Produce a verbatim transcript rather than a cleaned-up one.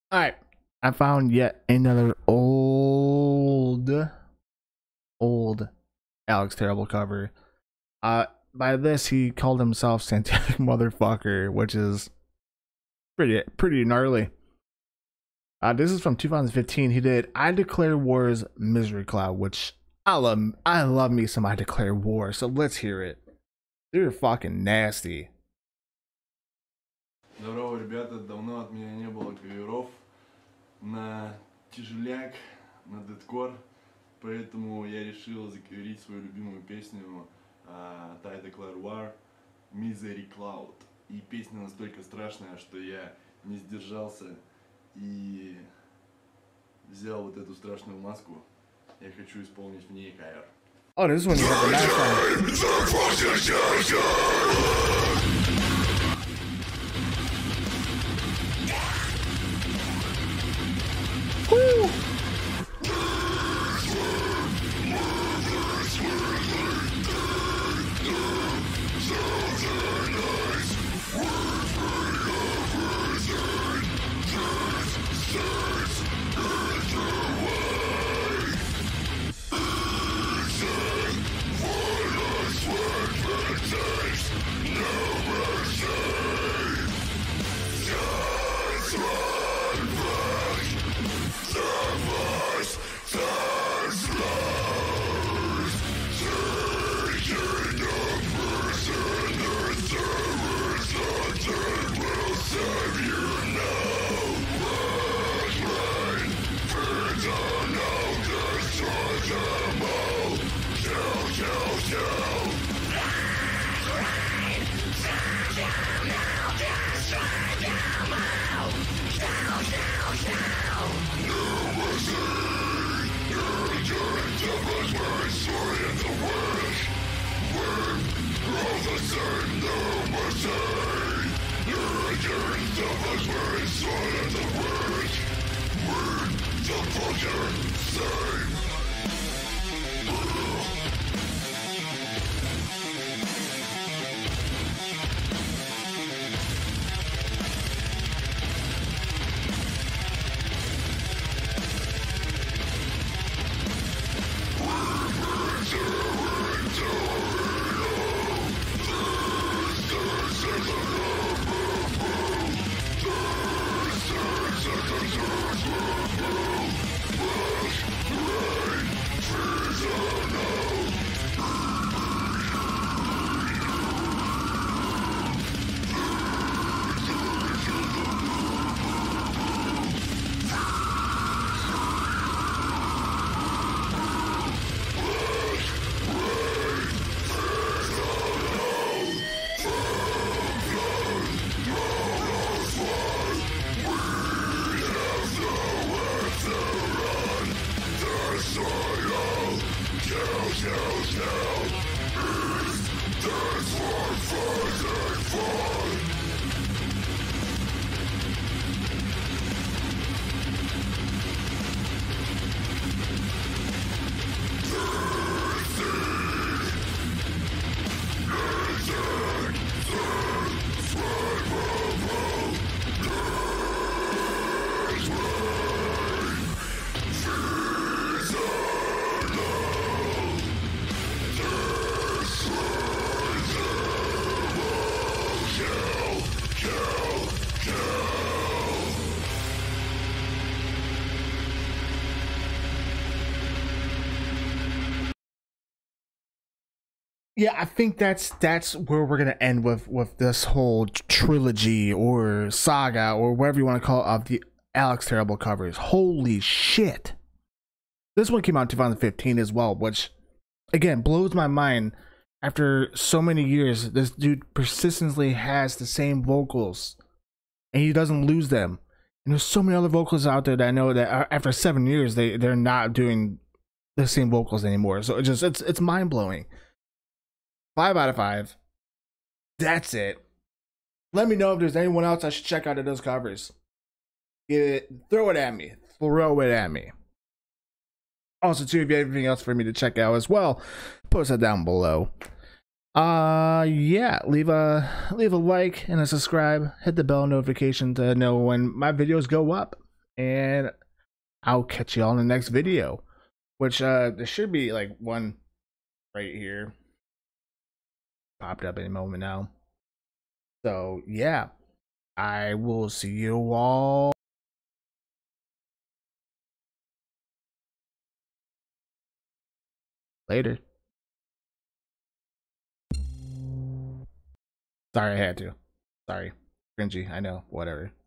All right, I found yet another old, old Alex Terrible cover. Uh, by this he called himself Santantic Motherfucker, which is pretty pretty gnarly. Uh, this is from two thousand fifteen. He did "I Declare War's Misery Cloud," which I love. I love me some "I Declare War." So let's hear it. They're fucking nasty. Здорово, ребята, давно от меня не было каверов на тяжеляк, на дэткор, поэтому я решил закаверить свою любимую песню uh, I Declare War, Misery Cloud. И песня настолько страшная, что я не сдержался и взял вот эту страшную маску. Я хочу исполнить в ней кавер. Oh, this one you have the last one. Woo! Yeah, I think that's that's where we're gonna end with with this whole trilogy or saga or whatever you want to call it of the Alex Terrible covers. Holy shit! This one came out in two thousand fifteen as well, which again blows my mind. After so many years, this dude persistently has the same vocals, and he doesn't lose them. And there's so many other vocals out there that I know that after seven years they they're not doing the same vocals anymore. So it just it's it's mind blowing. Five out of five. That's it. Let me know if there's anyone else I should check out of those covers. Get it, throw it at me. Throw it at me. Also, too, if you have anything else for me to check out as well, post that down below. Uh, yeah, leave a leave a like and a subscribe. Hit the bell notification to know when my videos go up. and I'll catch you all in the next video. Which uh, there should be like one right here, popped up any moment now. So yeah, I will see you all later. Sorry, I had to. Sorry. Cringy, I know. Whatever.